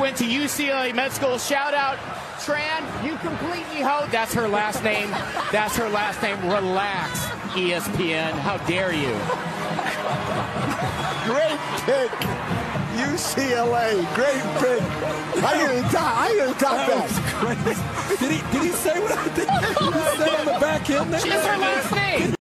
went to UCLA Med School. Shout out, Tran. You completely hoed. That's her last name. That's her last name. Relax, ESPN. How dare you? Great pick. UCLA. Great pick. I gotta top that. Did he say what I did? Did he say on the back end there?